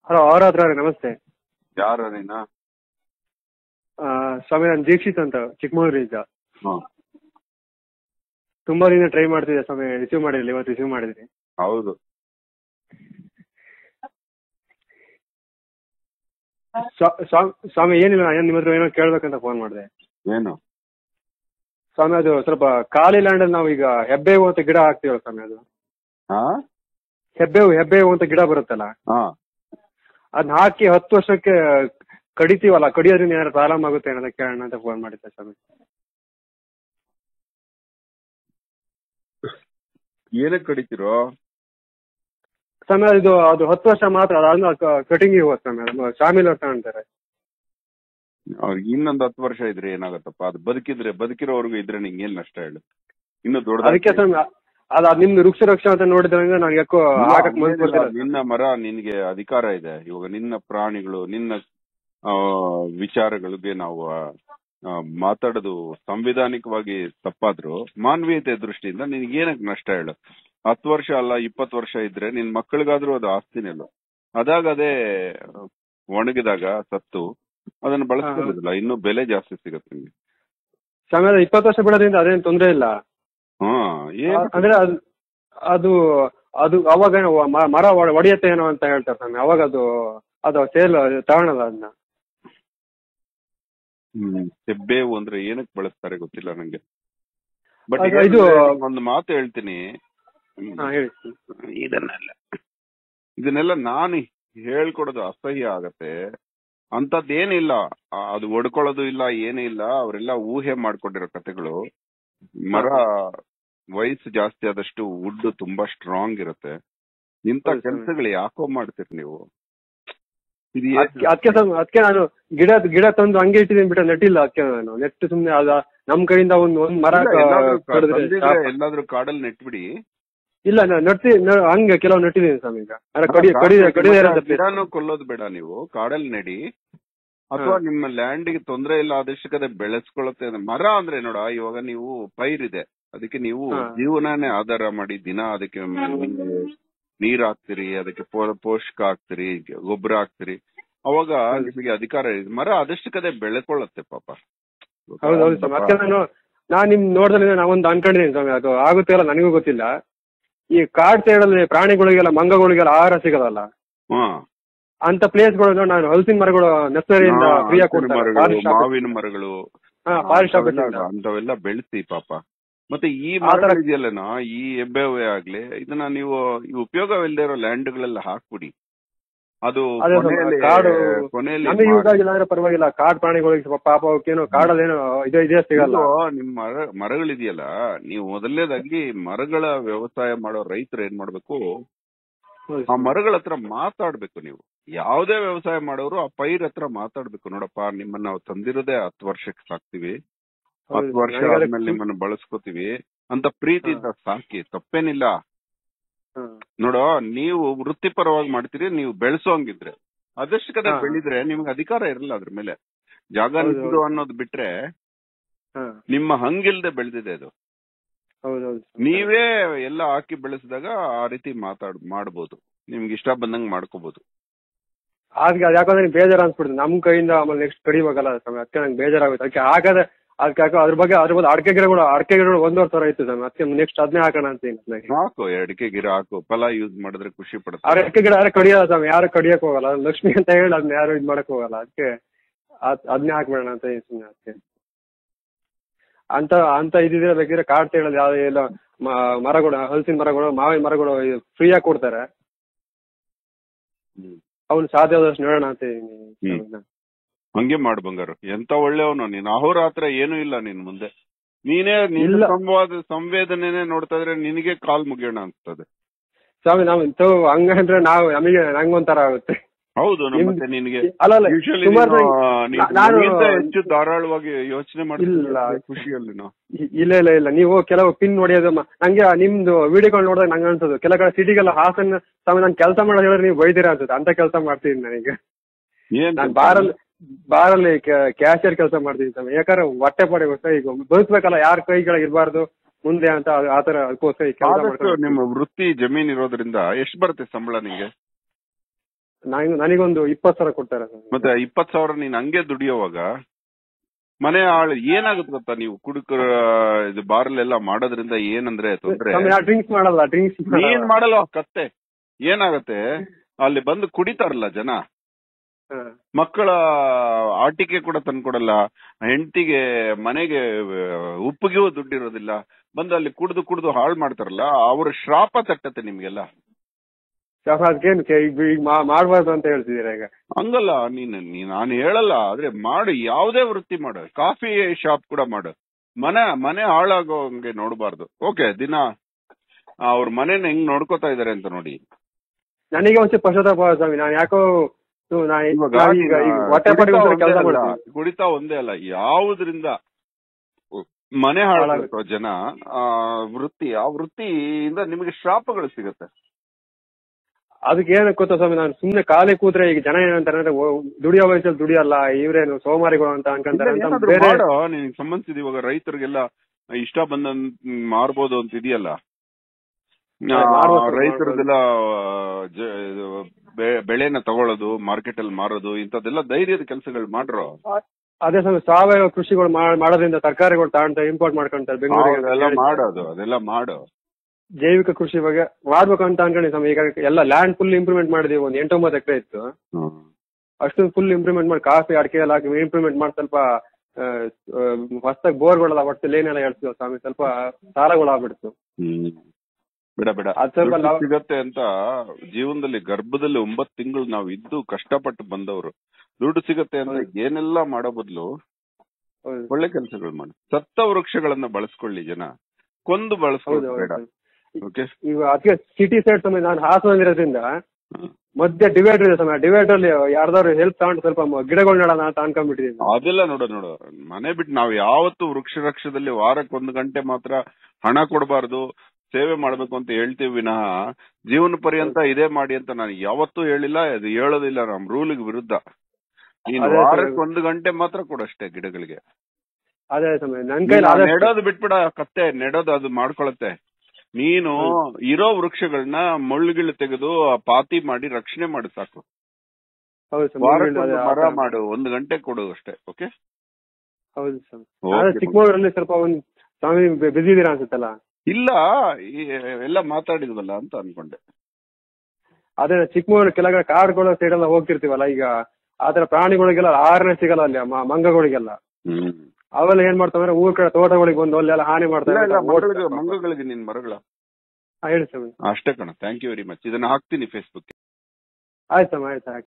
Hello ahoratra ನಮಸ್ತೆ. ಯಾರ ನೀನ? ಸ್ವಾಮಿ ನಾನು ದೀಕ್ಷಿತ್ ಅಂತ ಚಿಕ್ಕಮಗಳೂರಿಂದ. ಹ್ಮ್. ತುಂಬಾ ದಿನ ಟ್ರೈ ಮಾಡ್ತಿದ್ದೆ ಸ್ವಾಮಿ, ರಿಸೀವ್ ಮಾಡಿರಲಿಲ್ಲ, ಇವತ್ತು ರಿಸೀವ್ ಮಾಡಿದ್ರಿ. ಹೌದು. ಸ್ವಾಮಿ ಏನಿಲ್ಲ, ನಾನು ನಿಮ್ಮ ಹತ್ರ ಏನೋ ಕೇಳ್ಬೇಕಂತ ಫೋನ್ ಮಾಡಿದೆ. ಏನು ಸ್ವಾಮಿ, ಅದು ಸ್ವಲ್ಪ ಖಾಲಿ ಲ್ಯಾಂಡಲ್ಲಿ ನಾವು ಈಗ ಹೆಬ್ಬೇವು ಅಂತ ಗಿಡ ಹಾಕ್ತೀವಲ್ಲ ಸ್ವಾಮಿ, ಅದು ಹೆಬ್ಬೇವು ಅಂತ ಗಿಡ ಬರುತ್ತಲ್ಲ, ಅದನ್ನ ಹಾಕಿ 10 ವರ್ಷಕ್ಕೆ ಕಡಿತೀವಲ್ಲ, ಕಡಿಯೋದ್ರಿಂದ ಏನಾದ್ರು ಪ್ರಾಬ್ಲಮ್ ಆಗುತ್ತೆ ಅನ್ನೋದ ಕೇಳೋಣ ಅಂತ ಫೋನ್ ಮಾಡಿದ್ದೆ ಸ್ವಾಮಿ. ಏನಕ್ಕೆ ಕಡಿತೀರೋ ಸ್ವಾಮಿ? ಅದು 10 ವರ್ಷ ಮಾತ್ರ, ಅದಾದ್ಮೇಲೆ ಕಟಿಂಗ್ ಹೋಗುತ್ತೆ ಸ್ವಾಮಿ, ಅದು ಶಾಮಿಲ್ ಅಂತ ಅಂತಾರೆ. ಅವ್ರಿಗೆ ಇನ್ನೊಂದು 10 ವರ್ಷ ಇದ್ರೆ ಏನಾಗತ್ತಪ್ಪ? ಅದು ಬದುಕಿರೋವರೆಗೂ ಇದ್ರೆ ನಿಂಗೆ ಏನ್ ನಷ್ಟ ಹೇಳು? ಇನ್ನು ದೊಡ್ಡ ಅದಕ್ಕೆ ಸ್ವಾಮಿ, ಅದು ನಿಮ್ದು ವೃಕ್ಷ ರಕ್ಷಾ ಅಂತ ನೋಡಿದ್ರೆ ನಾನು ಯಾಕೋ ಹಾಕಕ್ ಮನ್ಸು. ನಿನ್ನ ಮರ ನಿನ್ಗೆ ಅಧಿಕಾರ ಇದೆ. ಇವಾಗ ನಿನ್ನ ಪ್ರಾಣಿಗಳು, ನಿನ್ನ ವಿಚಾರಗಳಿಗೆ ನಾವು ಮಾತಾಡೋದು ಸಂವಿಧಾನಿಕವಾಗಿ ತಪ್ಪಾದ್ರು ಮಾನವೀಯತೆ ದೃಷ್ಟಿಯಿಂದ ನಿನ್ಗೆ ಏನಕ್ಕೆ ನಷ್ಟ ಹೇಳು? 10 ವರ್ಷ ಅಲ್ಲ 20 ವರ್ಷ ಇದ್ರೆ ನಿನ್ ಮಕ್ಕಳಿಗಾದ್ರೂ ಅದು ಆಸ್ತಿನೆಲ್ಲ. ಅದಾಗ ಅದೇ ಒಣಗಿದಾಗ ಸತ್ತು ಅದನ್ನ ಬಳಸ್ಕೊಳ್ಳೋದಿಲ್ಲ, ಇನ್ನೂ ಬೆಲೆ ಜಾಸ್ತಿ ಸಿಗುತ್ತೆ ನಿಮ್ಗೆ. ಸ್ವಾಮಿ, 20 ವರ್ಷ ಬಿಡೋದ್ರಿಂದ ಅದೇನು ತೊಂದರೆ ಇಲ್ಲ. ಅಂದ್ರೆ ಅದು ಅವಾಗ ಮರ ಒಡೆಯತ್ತೆ ಏನೋ ಅಂತ ಹೇಳ್ತಾರೆ ಸ್ವಾಮಿ. ಅವಾಗ ಅದು ಸೇಲ್ ತಗೊಳಲ್ಲ ಅದನ್ನ. ಹೆಬ್ಬೇವು ಅಂದ್ರೆ ಏನಕ್ಕೆ ಬಳಸ್ತಾರೆ ಗೊತ್ತಿಲ್ಲ ನಂಗೆ. ಬಟ್ ಒಂದು ಮಾತು ಹೇಳ್ತೀನಿ, ಇದನ್ನೆಲ್ಲ ನಾನು ಹೇಳ್ಕೊಡೋದು ಅಸಹ್ಯ ಆಗತ್ತೆ. ಅಂತದ್ದೇನಿಲ್ಲ, ಅದು ಒಡ್ಕೊಳ್ಳೋದು ಇಲ್ಲ, ಏನೂ ಇಲ್ಲ. ಅವರೆಲ್ಲ ಊಹೆ ಮಾಡ್ಕೊಂಡಿರೋ ಕಥೆಗಳು. ಮರ ವಯಸ್ಸು ಜಾಸ್ತಿ ಆದಷ್ಟು ವುಡ್ ತುಂಬಾ ಸ್ಟ್ರಾಂಗ್ ಇರುತ್ತೆ. ಇಂಥ ಕೆಲಸಗಳು ಯಾಕೋ ಮಾಡ್ತೀರಿ ನೀವು? ಅದಕ್ಕೆ ನಾನು ಗಿಡ ತಂದು ಹಂಗೆ ಇಟ್ಟಿದ್ದೀನಿ, ಬಿಟ್ಟ ನೆಟ್ಟಿಲ್ಲ. ಅದಕ್ಕೆ ನಾನು ನೆಟ್ಟು ಸುಮ್ನೆ ನಮ್ ಕಡೆಯಿಂದ ಒಂದ್ ಮರ ಎಲ್ಲಾದ್ರೂ ಕಾಡಲ್ಲಿ ನೆಟ್ಬಿಡಿ. ಇಲ್ಲ, ಹಂಗೆ ಕೆಲವು ನೆಟ್ಟಿದ್ದೀನಿ ಸ್ವಾಮಿ. ಈಗ ಗಿಡನೂ ಕೊಲ್ಲೋದು ಬೇಡ, ನೀವು ಕಾಡಲ್ಲಿ ನೆಡಿ. ಅಥವಾ ನಿಮ್ಮ ಲ್ಯಾಂಡ್ಗೆ ತೊಂದರೆ ಇಲ್ಲ ಆದಷ್ಟು ಕಡೆ ಬೆಳೆಸ್ಕೊಳತ್ತೆ. ಮರ ಅಂದ್ರೆ ನೋಡ, ಇವಾಗ ನೀವು ಪೈರಿದೆ, ಅದಕ್ಕೆ ನೀವು ಜೀವನನೇ ಆಧಾರ ಮಾಡಿ ದಿನ ಅದಕ್ಕೆ ನೀರ್ ಹಾಕ್ತಿರಿ, ಅದಕ್ಕೆ ಪೋಷಕ ಹಾಕ್ತಿರಿ, ಗೊಬ್ಬರ ಹಾಕ್ತಿರಿ. ಅವಾಗ ನಿಮಗೆ ಅಧಿಕಾರ ಇದೆ. ಮರ ಆದಷ್ಟು ಕಡೆ ಬೆಳೆಕೊಳ್ಳತ್ತೆ ಪಾಪ. ಹೌದೌದು. ಮತ್ತೆ ನಾನ್ ನಿಮ್ ನೋಡ್ದಲ್ಲಿ ನಾವೊಂದು ಅನ್ಕೊಂಡಿದ್ದೀನಿ ಸ್ವಾಮಿ, ಅದು ಆಗುತ್ತೆ ಅಲ್ಲ ನನಗೂ ಗೊತ್ತಿಲ್ಲ. ಈ ಕಾಡ್ ಸೈಡಲ್ಲಿ ಪ್ರಾಣಿಗಳಿಗೆಲ್ಲ, ಮಂಗಗಳಿಗೆಲ್ಲ ಆಹಾರ ಸಿಗಲ್ಲ ಅಂತ ಪ್ಲೇಸ್ಗಳು ನಾನು ಹಲಸಿನ ಮರಗಳು ನರ್ಸರಿಯಿಂದ ಫ್ರೀಯಾಗಿ ಕೊಡ್ತಾರೆ. ಮಾವಿನ ಮರಗಳು ಅಂತವೆಲ್ಲ ಬೆಳೆಸಿ ಪಾಪ. ಮತ್ತೆ ಈ ಮರ ಇದೆಯಲ್ಲನಾ, ಈ ಹೆಬ್ಬೇವೇ ಆಗ್ಲಿ, ಇದನ್ನ ನೀವು ಈ ಉಪಯೋಗವಿಲ್ಲದೆ ಇರೋ ಲ್ಯಾಂಡ್ಗಳೆಲ್ಲ ಹಾಕ್ಬಿಡಿ. ಅದು ಕೊನೆಯಲ್ಲಿ ಯೂಸ್ ಆಗಿಲ್ಲ ಅಂದ್ರೆ ಪರವಾಗಿಲ್ಲ. ಕಾಡ್ ಪ್ರಾಣಿಗಳಿಗೆ ಪಾಪ ಅವಕ್ಕೇನು ಕಾಡಲ್ಲೇನೋ ಇದೇ ಸಿಗಲ್ಲ. ನಿಮ್ ಮರಗಳಿದೆಯಲ್ಲ, ನೀವು ಮೊದಲನೇದಾಗಿ ಮರಗಳ ವ್ಯವಸಾಯ ಮಾಡೋ ರೈತರು ಏನ್ ಮಾಡ್ಬೇಕು, ಆ ಮರಗಳ ಹತ್ರ ಮಾತಾಡ್ಬೇಕು. ನೀವು ಯಾವ್ದೇ ವ್ಯವಸಾಯ ಮಾಡೋರು ಆ ಪೈರ್ ಹತ್ರ ಮಾತಾಡ್ಬೇಕು. ನೋಡಪ್ಪ, ನಿಮ್ಮನ್ನ ನಾವು ತಂದಿರೋದೇ 10 ವರ್ಷಕ್ಕೆ ಸಾಕ್ತಿವಿ, 10 ವರ್ಷ ಆದ್ಮೇಲೆ ನಿಮ್ಮನ್ನ ಬಳಸ್ಕೋತೀವಿ ಅಂತ ಪ್ರೀತಿಯಿಂದ ಸಾಕಿ, ತಪ್ಪೇನಿಲ್ಲ. ನೋಡೋ, ನೀವು ವೃತ್ತಿಪರವಾಗಿ ಮಾಡ್ತೀರಿ, ನೀವು ಬೆಳೆಸೋಂಗಿದ್ರೆ ಅದಷ್ಟು ಕಡೆ ಬೆಳೆದ್ರೆ ನಿಮ್ಗೆ ಅಧಿಕಾರ ಇರಲ್ಲ ಅದ್ರ ಮೇಲೆ. ಜಾಗ ನಿಮ್ದು ಅನ್ನೋದು ಬಿಟ್ರೆ ನಿಮ್ಮ ಹಂಗಿಲ್ದೆ ಬೆಳೆದಿದೆ ಅದು. ನೀವೇ ಎಲ್ಲ ಹಾಕಿ ಬೆಳೆಸಿದಾಗ ಆ ರೀತಿ ಮಾಡ್ಬೋದು, ನಿಮ್ಗೆ ಇಷ್ಟ ಬಂದಂಗ್ ಮಾಡ್ಕೋಬಹುದು. ಯಾಕಂದ್ರೆ ಬೇಜಾರು ಅನ್ಸ್ಬಿಡ್ತದೆ ನಮ್ ಕೈಯಿಂದ. ಆಮೇಲೆ ನೆಕ್ಸ್ಟ್ ಕಡಿಬೇಕಲ್ಲ ಸ್ವಾಮಿ, ಅದಕ್ಕೆ ನಂಗೆ ಬೇಜಾರಾಗುತ್ತೆ. ಅದಕ್ಕೆ ಹಾಕದೆ ಅದ್ರ ಬಗ್ಗೆ ಅಡಕೆ ಗಿಡಗಳು 1,500 ಇತ್ತು ಸ್ವಾಮಿ. ಅದಕ್ಕೆ ನೆಕ್ಸ್ಟ್ ಅದನ್ನೇ ಹಾಕೋಣ ಅಂತ. ಹಾಕು, ಅಡಿಕೆ ಗಿಡ ಹಾಕು, ಫಲ ಯೂಸ್ ಮಾಡಿದ್ರೆ ಖುಷಿ ಪಡ್ತಾರೆ. ಅಡಕೆ ಗಿಡ ಯಾರು ಕಡಿಯಲ್ಲ ಸ್ವಾಮಿ, ಯಾರು ಕಡಿಯಕ್ ಹೋಗಲ್ಲ. ಲಕ್ಷ್ಮಿ ಅಂತ ಹೇಳಿ ಅದನ್ನ ಯಾರು ಇದ್ ಮಾಡಕ್ ಹೋಗಲ್ಲ. ಅದಕ್ಕೆ ಅದನ್ನೇ ಹಾಕ್ಬೇಡ ಅಂತ ಸುಮ್ಮನೆ. ಅದಕ್ಕೆ ಅಂತ ಇದಿದ್ರೆ ಬೇಕಿದ್ರೆ ಕಾಡ್ ಹೇಳೋದು ಯಾವ್ದು ಎಲ್ಲ ಮರಗಳು, ಹಲಸಿನ ಮರಗಳು, ಮಾವಿನ ಮರಗಳು ಫ್ರೀಯಾಗಿ ಕೊಡ್ತಾರೆ. ಅವ್ನು ಸಾಧ್ಯವಾದಷ್ಟು ನೋಡೋಣ ಅಂತ ಇದೀನಿ. ಹಂಗೆ ಮಾಡು ಬಂಗಾರ. ಎಂತ ಒಳ್ಳೆಯವನು ನೀನು. ಅಹೋರಾತ್ರ ಏನೂ ಇಲ್ಲ ನಿನ್ ಮುಂದೆ. ನೀನೇ ಸಂವೇದನೆ ನೋಡ್ತಾ ಇದ್ರೆ ನಿನಗೆ ಕಾಲ್ ಮುಗಿಯೋಣ ಅನ್ಸ್ತದೆ ಸ್ವಾಮಿ. ಹಂಗಂದ್ರೆ ನಮಗೆ ನಂಗೊಂಥರ ಆಗುತ್ತೆ. ಹೌದು, ಮತ್ತೆ ನಿನಗೆ ಹೆಚ್ಚು ಧಾರಾಳವಾಗಿ ಯೋಚನೆ ಮಾಡಿಲ್ಲ ಖುಷಿಯಲ್ಲಿ. ಇಲ್ಲ, ನೀವು ಕೆಲವು ಪಿನ್ ಹೊಡೆಯೋದು ನಂಗೆ ನಿಮ್ದು ವಿಡಿಯೋಗಳು ನೋಡಿದಾಗ ನಂಗೆ ಅನ್ಸೋದು, ಕೆಲ ಕಡೆ ಸಿಟಿಗೆಲ್ಲ ಹಾಸನ ಸ್ವಾಮಿ ನಾನು ಕೆಲಸ ಮಾಡೋದು ಹೇಳಿದ್ರೆ ನೀವು ಬೈದಿರ ಅನ್ಸುತ್ತೆ. ಅಂತ ಕೆಲಸ ಮಾಡ್ತೀನಿ ನನಗೆ. ನಾನು ಬಾರಲ್ಲಿ ಕ್ಯಾಶಿಯರ್ ಕೆಲಸ ಮಾಡ್ತೀನಿ ಸ್ವಾಮಿ. ಯಾಕಂದ್ರೆ ಹೊಟ್ಟೆ ಪಡೆ ಗೊತ್ತಾ, ಈಗ ಬದುಕ್ಬೇಕಲ್ಲ, ಯಾರ ಕೈಗಳಿಗೆ ಇರಬಾರ್ದು ಮುಂದೆ ಅಂತ ಆತರ. ಅದಕ್ಕೋಸ್ಕರ ನಿಮ್ಮ ವೃತ್ತಿ ಜಮೀನ್ ಇರೋದ್ರಿಂದ ಎಷ್ಟು ಬರುತ್ತೆ ಸಂಬಳ ನಿಂಗೆ? ನನಗೊಂದು 20,000 ಕೊಡ್ತಾರೆ ಸರ್. ಮತ್ತೆ 20,000 ನೀನ್ ಹಂಗೆ ದುಡಿಯೋವಾಗ ಮನೆ ಆಳು ಏನಾಗುತ್ತೆ ಗೊತ್ತಾ? ನೀವು ಕುಡುಕರ ಇದು ಬಾರಲ್ಲೆಲ್ಲ ಮಾಡೋದ್ರಿಂದ ಏನಂದ್ರೆ ತೊಂದ್ರೆ, ಡ್ರಿಂಕ್ಸ್ ಮಾಡಲ್ಲ, ಏನ್ ಮಾಡಲ್ಲ ಕತ್ತೆ. ಏನಾಗತ್ತೆ, ಅಲ್ಲಿ ಬಂದು ಕುಡಿತಾರಲ್ಲ ಜನ, ಮಕ್ಕಳ ಆಟಿಕೆ ಕೂಡ ತಂದ್ಕೊಡಲ್ಲ, ಹೆಂಡತಿಗೆ ಮನೆಗೆ ಉಪ್ಪಿಗೂ ದುಡ್ಡಿರೋದಿಲ್ಲ, ಬಂದು ಅಲ್ಲಿ ಕುಡ್ದು ಹಾಳು ಮಾಡ್ತಾರಲ್ಲ, ಅವ್ರ ಶ್ರಾಪ ತಟ್ಟತ್ತೆ ನಿಮ್ಗೆಲ್ಲ. ಮಾಡ್ಬಾರ್ದು ಅಂತ ಹೇಳ್ತಿದ್ದೀರಾ ಈಗ? ಹಂಗಲ್ಲ, ನಾನು ಹೇಳಲ್ಲ, ಆದ್ರೆ ಮಾಡು, ಯಾವ್ದೇ ವೃತ್ತಿ ಮಾಡು, ಕಾಫಿ ಶಾಪ್ ಕೂಡ ಮಾಡು, ಮನೆ ಹಾಳಾಗೋಂಗೆ ನೋಡ್ಬಾರ್ದು. ಓಕೆ, ದಿನ ಅವ್ರ ಮನೇನ ಹೆಂಗ್ ನೋಡ್ಕೋತಾ ಇದಾರೆ ಅಂತ ನೋಡಿ. ನನಗೆ ಒಂದ್ಸತಿ ಪಶ್ಚಾತ್ತಾಪ ಸ್ವಾಮಿ, ನಾನು ಯಾಕೋ ಕುಡಿತಾ ಒಂದೇ ಅಲ್ಲ, ಯಾವುದ್ರಿಂದ ಮನೆ ಹಾಳಾಗುತ್ತೋ ಜನ, ಆ ವೃತ್ತಿಯಿಂದ ನಿಮಗೆ ಶ್ರಾಪಗಳು ಸಿಗತ್ತೆ. ಅದಕ್ಕೆ ಏನಕ್ಕೆ ಗೊತ್ತಾ ಸ್ವಾಮಿ, ನಾನು ಸುಮ್ನೆ ಖಾಲಿ ಕೂತ್ರೆ ಈಗ ಜನ ಏನಂತಾರೆ ಅಂದ್ರೆ ದುಡಿಯೋ ವಯಸ್ಸಲ್ಲಿ ದುಡಿಯಲ್ಲ, ಇವ್ರೇನು ಸೋಮಾರಿಗಳು ಅಂತ ಅನ್ಕೊಂತಾರೆ. ನಿನಗೆ ಸಂಬಂಧಿಸಿದ ಇವಾಗ ರೈತರಿಗೆಲ್ಲ ಇಷ್ಟ ಬಂದ ಮಾರ್ಬೋದು ಅಂತ ಇದೆಯಲ್ಲ, ರೈತರದೆಲ್ಲ ಬೆಳೆನ ತಗೊಳ್ಳೋದು, ಮಾರ್ಕೆಟ್ ಅಲ್ಲಿ ಮಾರೋದು, ಇಂಥದ್ದೆಲ್ಲ ಧೈರ್ಯದ ಕೆಲಸಗಳು ಮಾಡ್ರು. ಅದೇ ಸ್ವಾಮಿ, ಸಾವಯವ ಕೃಷಿಗಳು ಮಾಡೋದ್ರಿಂದ ತರಕಾರಿಗಳು ತಗೊಂಡು ಇಂಪೋರ್ಟ್ ಮಾಡ್ಕೊಂತಾರೆ ಬೆಂಗಳೂರಿಗೆ. ಅದೆಲ್ಲ ಮಾಡು. ಜೈವಿಕ ಕೃಷಿ ಬಗ್ಗೆ ಮಾಡ್ಬೇಕು ಅಂತ ಅನ್ಕೊಂಡಿ ಸ್ವಾಮಿ. ಈಗ ಎಲ್ಲ ಲ್ಯಾಂಡ್ ಫುಲ್ ಇಂಪ್ರೂವ್ಮೆಂಟ್ ಮಾಡಿದೀವಿ. ಒಂದು 8-9 ಎಕರೆ ಇತ್ತು, ಅಷ್ಟು ಫುಲ್ ಇಂಪ್ರೂವ್ಮೆಂಟ್ ಮಾಡಿ ಕಾಫಿ ಅಡಿಕೆ ಎಲ್ಲ ಹಾಕಿ ಇಂಪ್ರೂವ್ಮೆಂಟ್ ಮಾಡಿ ಸ್ವಲ್ಪ ಹೊಸದಾಗಿ ಬೋರ್ಗಳೆಲ್ಲ ಒಟ್ಟು ಲೇನ್ ಎಲ್ಲ ಹೇಳ್ತೀವಿ ಸ್ವಾಮಿ. ಸ್ವಲ್ಪ ಸಾಲಗಳು ಆಗ್ಬಿಡ್ತು. ಬಿಡ ಸಿಗತ್ತೆ ಅಂತ ಜೀವನದಲ್ಲಿ ಗರ್ಭದಲ್ಲಿ 9 ತಿಂಗಳು ನಾವು ಇದ್ದು ಕಷ್ಟಪಟ್ಟು ಬಂದವರು. ದುಡ್ಡು ಸಿಗತ್ತೆ ಅಂತ ಏನೆಲ್ಲಾ ಮಾಡೋ ಬದಲು ಒಳ್ಳೆ ಕೆಲಸಗಳು ಮಾಡಿ. ಸತ್ತ ವೃಕ್ಷಗಳನ್ನ ಬಳಸ್ಕೊಳ್ಳಿ ಜನ, ಕೊಂದು ಬಳಸ್ಕೊಳ್ಳಿ ಬೇಡ. ಈಗ ಅದಕ್ಕೆ ಸಿಟಿ ಸೈಡ್ ಸಮಯ ನಾನು ಹಾಸನಲ್ಲಿರೋದ್ರಿಂದ ಮಧ್ಯೆ ಡಿವೈಡರ್ ಇದೆ ಸಮಯ. ಡಿವೈಡರ್ ಅಲ್ಲಿ ಯಾರ್ದಾದ್ರು ಹೆಲ್ಪ್ ತಗೊಂಡು ಸ್ವಲ್ಪ ಗಿಡಗಳು ನೆಡೋಣ ಅಂತ ಅನ್ಕೊಂಡ್ಬಿಟ್ಟಿದ್ದೀನಿ. ಅದೆಲ್ಲ ನೋಡು, ಮನೆ ಬಿಟ್ಟು ನಾವು ಯಾವತ್ತು ವೃಕ್ಷ ರಕ್ಷದಲ್ಲಿ ವಾರಕ್ಕೆ 1 ಗಂಟೆ ಮಾತ್ರ ಹಣ ಕೊಡಬಾರ್ದು, ಸೇವೆ ಮಾಡ್ಬೇಕು ಅಂತ ಹೇಳ್ತೀವಿ ವಿನಃ ಜೀವನ ಪರ್ಯಂತ ಇದೇ ಮಾಡಿ ಅಂತ ನಾನು ಯಾವತ್ತೂ ಹೇಳಿಲ್ಲ, ಅದು ಹೇಳೋದಿಲ್ಲ. ನಮ್ ರೂಲ್ಗೆ ವಿರುದ್ಧ. ನೀನು ವಾರಕ್ಕೆ 1 ಗಂಟೆ ಮಾತ್ರ ಕೊಡಷ್ಟೇ ಗಿಡಗಳಿಗೆ. ಅದೇ ಸಮಯ ನೆಡೋದು ಬಿಟ್ಬಿಡ ಕತ್ತೆ, ನೆಡೋದು ಅದು ಮಾಡ್ಕೊಳತ್ತೆ. ನೀನು ಇರೋ ವೃಕ್ಷಗಳನ್ನ ಮುಳ್ಳುಗಿಳು ತೆಗೆದು ಪಾತಿ ಮಾಡಿ ರಕ್ಷಣೆ ಮಾಡಿ ಸಾಕು. ಮರ ಮಾಡು, 1 ಗಂಟೆ ಕೊಡು ಅಷ್ಟೇ. ಓಕೆ, ಹೌದು ಸರ್. ಚಿಕ್ಕಮಗಳೂರಲ್ಲಿ ಸ್ವಲ್ಪ ಒಂದು ಸ್ವಾಮಿ ಬಿಸಿ ಇದೀರಾ ಅನ್ಸುತ್ತಲ್ಲ? ಇಲ್ಲ, ಎಲ್ಲ ಮಾತಾಡಿದ್ವಲ್ಲ ಅಂತ ಅನ್ಕೊಂಡೆ. ಅದೇ ಚಿಕ್ಕಮಗಳೂರು ಕೆಳಗಡೆ ಕಾಡುಗಳ ಸೈಡ್ ಎಲ್ಲ ಹೋಗ್ತಿರ್ತೀವಲ್ಲ, ಈಗ ಆತರ ಪ್ರಾಣಿಗಳಿಗೆಲ್ಲ ಆಹಾರನೇ ಸಿಗಲ್ಲ ಅಲ್ಲಿ, ಮಂಗಗಳಿಗೆಲ್ಲ. ಅವೆಲ್ಲ ಏನ್ ಮಾಡ್ತಾವೆ, ಊರ್ ಕಡೆ ತೋಟಗಳಿಗೆ ಬಂದು ಅಲ್ಲೆಲ್ಲ ಹಾನಿ ಮಾಡ್ತಾರೆ. ಮಂಗಗಳಿಗೆ ನಿನ್ ಮರಗಳ ಹೇಳಿ ಸರ್. ಅಷ್ಟೇ ಕಣ. Thank you very much. ಇದನ್ನ ಹಾಕ್ತೀನಿ ಫೇಸ್ಬುಕ್. ಆಯ್ತು ಆಯ್ತು.